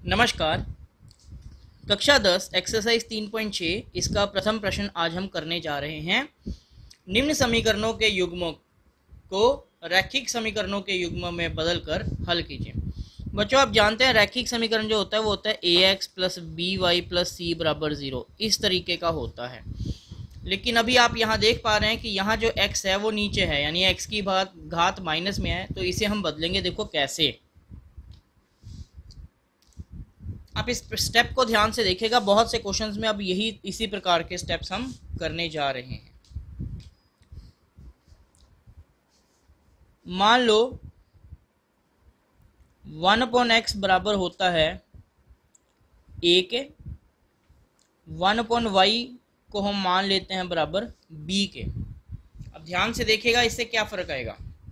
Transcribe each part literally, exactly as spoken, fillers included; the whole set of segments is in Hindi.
नमस्कार। कक्षा दस एक्सरसाइज तीन पॉइंट छः इसका प्रथम प्रश्न आज हम करने जा रहे हैं। निम्न समीकरणों के युग्मों को रैखिक समीकरणों के युग्म में बदलकर हल कीजिए। बच्चों, आप जानते हैं रैखिक समीकरण जो होता है वो होता है A X plus B Y plus C बराबर ज़ीरो, इस तरीके का होता है। लेकिन अभी आप यहाँ देख पा रहे हैं कि यहाँ जो x है वो नीचे है, यानी x की बात घात माइनस में है, तो इसे हम बदलेंगे। देखो कैसे, आप इस स्टेप को ध्यान से देखिएगा। बहुत से क्वेश्चंस में अब यही इसी प्रकार के स्टेप्स हम करने जा रहे हैं। मान लो वन अपॉन एक्स बराबर होता है ए के, वन अपॉन वाई को हम मान लेते हैं बराबर बी के। अब ध्यान से देखिएगा इससे क्या फर्क आएगा।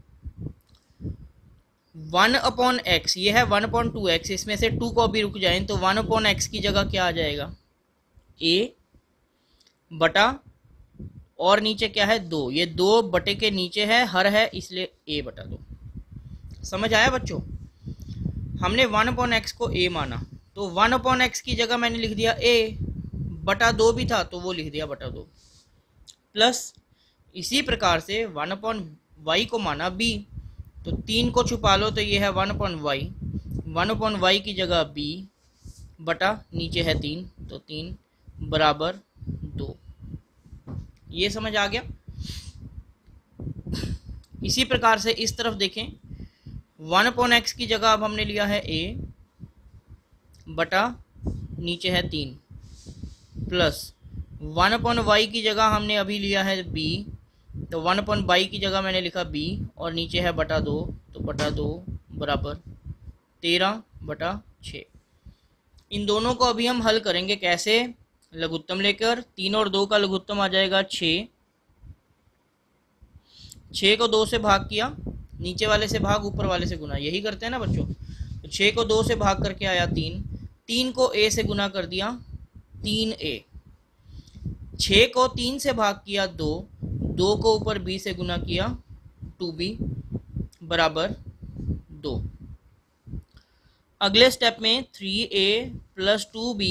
वन अपॉन एक्स, ये है वन अपॉन टू एक्स, इसमें से टू को भी रुक जाए तो वन अपॉन एक्स की जगह क्या आ जाएगा, ए बटा, और नीचे क्या है दो, ये दो बटे के नीचे है हर है, इसलिए ए बटा दो। समझ आया बच्चों? हमने वन अपॉन एक्स को ए माना, तो वन अपॉन एक्स की जगह मैंने लिख दिया ए, बटा दो भी था तो वो लिख दिया बटा दो, प्लस इसी प्रकार से वन अपॉन वाई को माना बी, तो तीन को छुपा लो तो ये है one upon Y, one upon Y की जगह बी बटा नीचे है तीन, तो तीन बराबर दो। ये समझ आ गया? इसी प्रकार से इस तरफ देखें, वन अपॉन एक्स की जगह अब हमने लिया है ए बटा नीचे है तीन, प्लस वन अपॉन वाई की जगह हमने अभी लिया है बी, तो वन अपॉन बाई की जगह मैंने लिखा बी और नीचे है बटा दो, तो बटा दो बराबर तेरह बटा छः। इन दोनों को अभी हम हल करेंगे। कैसे? लघुत्तम लेकर, तीन और दो का लघुत्तम आ जाएगा छः, छः को दो से भाग किया, नीचे वाले से भाग ऊपर वाले से गुना, यही करते हैं ना बच्चों। तो छः को दो से भाग करके आया तीन, तीन को ए से गुना कर दिया तीन ए, छः को तीन से भाग किया दो, दो को ऊपर बी से गुना किया टू बी बराबर दो। अगले स्टेप में three A plus two B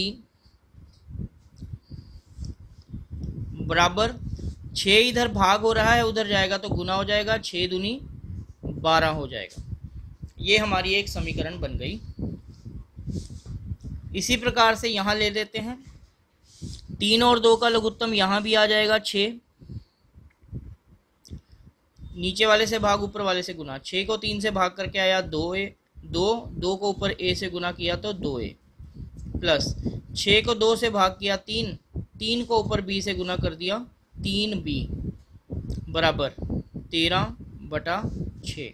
बराबर छः, इधर भाग हो रहा है उधर जाएगा तो गुना हो जाएगा, छः दूनी बारह हो जाएगा। ये हमारी एक समीकरण बन गई। इसी प्रकार से यहाँ ले लेते हैं, तीन और दो का लघुत्तम यहाँ भी आ जाएगा छः, नीचे वाले से भाग ऊपर वाले से गुना, छः को तीन से भाग करके आया दो ए, दो दो को ऊपर ए से गुना किया तो दो ए, प्लस छः को दो से भाग किया तीन, तीन को ऊपर बी से गुना कर दिया तीन बी बराबर तेरह बटा छः।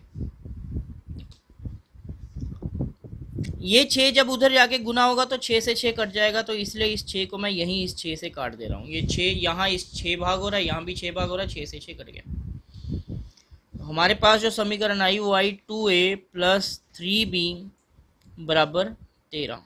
ये छः जब उधर जाके गुना होगा तो छः से छः कट जाएगा, तो इसलिए इस छः को मैं यहीं इस छः से काट दे रहा हूँ। ये छः यहाँ इस छः भाग हो रहा है, यहाँ भी छः भाग हो रहा है, छः से छः कट गया। हमारे पास जो समीकरण आई वो आई two A plus three B बराबर तेरह।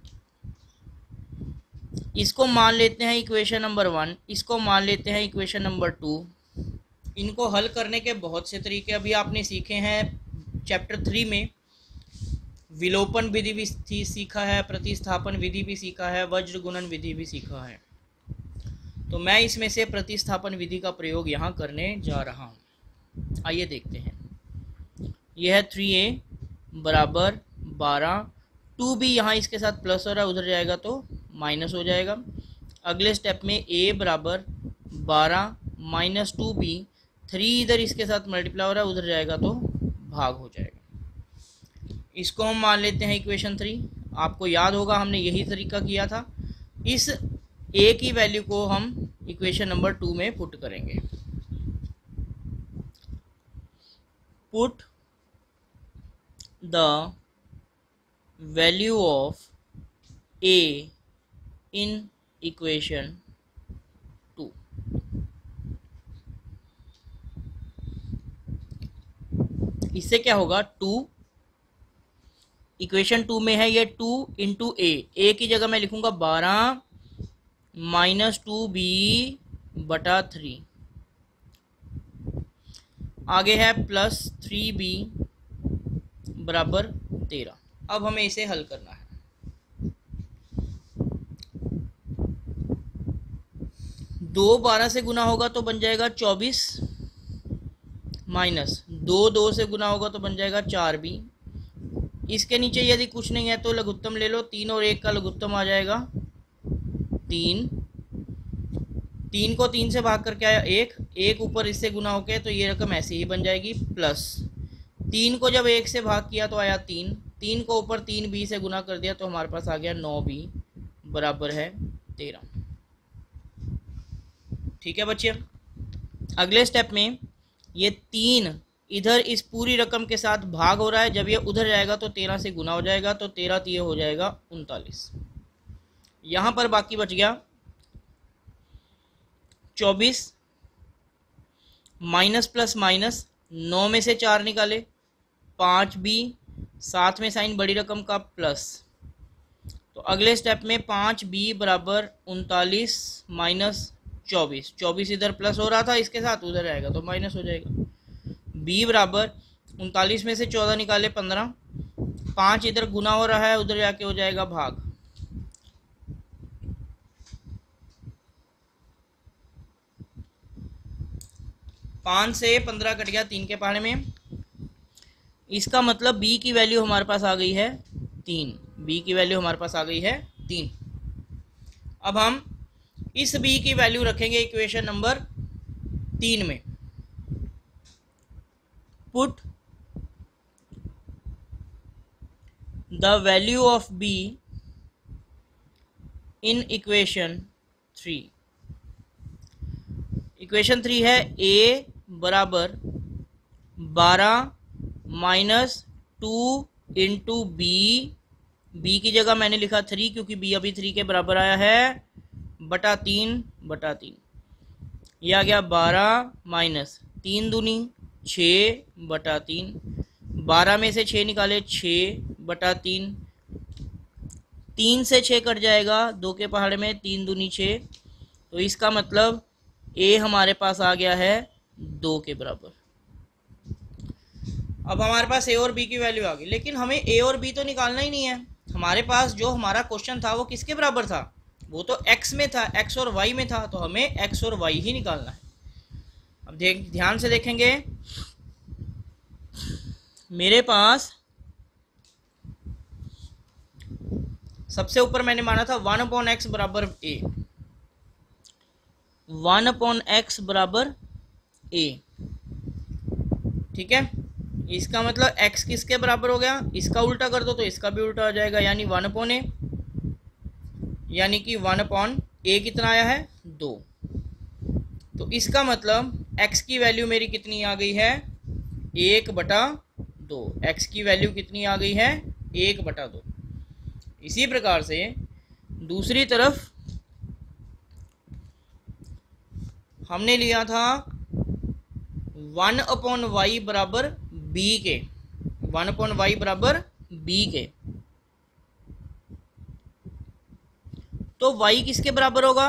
इसको मान लेते हैं इक्वेशन नंबर वन, इसको मान लेते हैं इक्वेशन नंबर टू। इनको हल करने के बहुत से तरीके अभी आपने सीखे हैं। चैप्टर थ्री में विलोपन विधि भी सीखा है, प्रतिस्थापन विधि भी सीखा है, वज्र गुणन विधि भी सीखा है। तो मैं इसमें से प्रतिस्थापन विधि का प्रयोग यहाँ करने जा रहा हूँ। आइए देखते हैं। यह है थ्री ए बराबर बारह, टू बी यहाँ इसके साथ प्लस हो रहा है, उधर जाएगा तो माइनस हो जाएगा। अगले स्टेप में ए बराबर बारह माइनस टू बी, थ्री इधर इसके साथ मल्टीप्लाई हो रहा है, उधर जाएगा तो भाग हो जाएगा। इसको हम मान लेते हैं इक्वेशन थ्री। आपको याद होगा हमने यही तरीका किया था। इस ए की वैल्यू को हम इक्वेशन नंबर टू में पुट करेंगे। Put the value of A in equation two. इससे क्या होगा, टू इक्वेशन टू में है, ये टू इंटू ए, ए की जगह मैं लिखूंगा बारह माइनस टू बी बटा थ्री, आगे है प्लस थ्री बी बराबर तेरह। अब हमें इसे हल करना है। दो बारह से गुना होगा तो बन जाएगा चौबीस, माइनस दो दो से गुना होगा तो बन जाएगा चार बी। इसके नीचे यदि कुछ नहीं है तो लघुत्तम ले लो, तीन और एक का लघुत्तम आ जाएगा तीन। तीन को तीन से भाग करके आया एक, एक ऊपर इससे गुना होके तो ये रकम ऐसी ही बन जाएगी प्लस। तीन को जब एक से भाग किया तो आया तीन, तीन को ऊपर तीन बी से गुना कर दिया तो हमारे पास आ गया नौ बी बराबर है तेरह। ठीक है बच्चे, अगले स्टेप में ये तीन इधर इस पूरी रकम के साथ भाग हो रहा है, जब ये उधर जाएगा तो तेरह से गुना हो जाएगा तो तेरह तीय हो जाएगा उनतालीस। यहाँ पर बाकी बच गया चौबीस, माइनस प्लस माइनस, नौ में से चार निकाले पाँच बी, साथ में साइन बड़ी रकम का प्लस। तो अगले स्टेप में पाँच बी बराबर उनतालीस माइनस चौबीस, चौबीस इधर प्लस हो रहा था इसके साथ उधर जाएगा तो माइनस हो जाएगा। बी बराबर उनतालीस में से चौदह निकाले पंद्रह, पाँच इधर गुना हो रहा है उधर जाके हो जाएगा भाग। पाँच से पंद्रह कट गया तीन के पहाड़े में, इसका मतलब b की वैल्यू हमारे पास आ गई है तीन, b की वैल्यू हमारे पास आ गई है तीन। अब हम इस b की वैल्यू रखेंगे इक्वेशन नंबर तीन में। Put the value of b in equation three. Equation three है a बराबर बारह minus two into B, B की जगह मैंने लिखा थ्री क्योंकि b अभी थ्री के बराबर आया है, बटा तीन बटा तीन। ये आ गया बारह माइनस तीन दूनी छः बटा तीन, बारह में से छः निकाले छः बटा तीन, तीन से छः कट जाएगा दो के पहाड़े में, तीन दूनी छः, तो इसका मतलब a हमारे पास आ गया है दो के बराबर। अब हमारे पास a और b की वैल्यू आ गई, लेकिन हमें a और b तो निकालना ही नहीं है। हमारे पास जो हमारा क्वेश्चन था वो किसके बराबर था, वो तो x में था, x और y में था, तो हमें x और y ही निकालना है। अब देख ध्यान से देखेंगे, मेरे पास सबसे ऊपर मैंने माना था वन अपॉन एक्स बराबर a, वन अपॉन एक्स बराबर a। ठीक है, इसका मतलब x किसके बराबर हो गया, इसका उल्टा कर दो तो इसका भी उल्टा हो जाएगा, यानी वन अपॉन ए, यानी कि वन अपॉन ए कितना आया है दो। तो इसका मतलब x की वैल्यू मेरी कितनी आ गई है एक बटा दो, x की वैल्यू कितनी आ गई है एक बटा दो। इसी प्रकार से दूसरी तरफ हमने लिया था वन अपॉन वाई बराबर बी के, वन अपॉन वाई बराबर बी के, तो y किसके बराबर होगा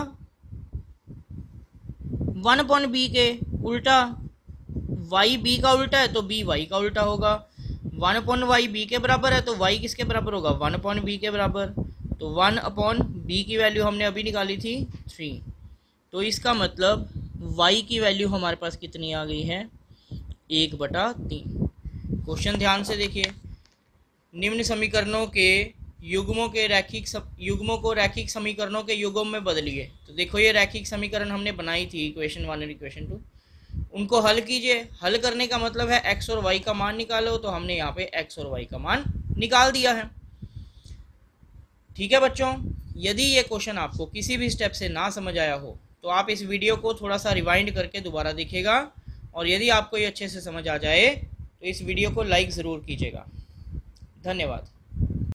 वन अपॉन बी के, उल्टा y b का उल्टा है तो b y का उल्टा होगा। वन अपॉन वाई बी के बराबर है तो y किसके बराबर होगा वन अपॉन बी के बराबर, तो वन अपॉन बी की वैल्यू हमने अभी निकाली थी थ्री, तो इसका मतलब y की वैल्यू हमारे पास कितनी आ गई है एक बटा तीन। क्वेश्चन ध्यान से देखिए, निम्न समीकरणों के युग्मों के रैखिक सम, युग्मों को रैखिक समीकरणों के युग्म में बदलिए। तो देखो ये रैखिक समीकरण हमने बनाई थी इक्वेशन वन और इक्वेशन टू, उनको हल कीजिए। हल करने का मतलब है x और y का मान निकालो, तो हमने यहाँ पे x और y का मान निकाल दिया है। ठीक है बच्चों, यदि ये क्वेश्चन आपको किसी भी स्टेप से ना समझ आया हो तो आप इस वीडियो को थोड़ा सा रिवाइंड करके दोबारा देखिएगा, और यदि आपको ये अच्छे से समझ आ जाए तो इस वीडियो को लाइक ज़रूर कीजिएगा। धन्यवाद।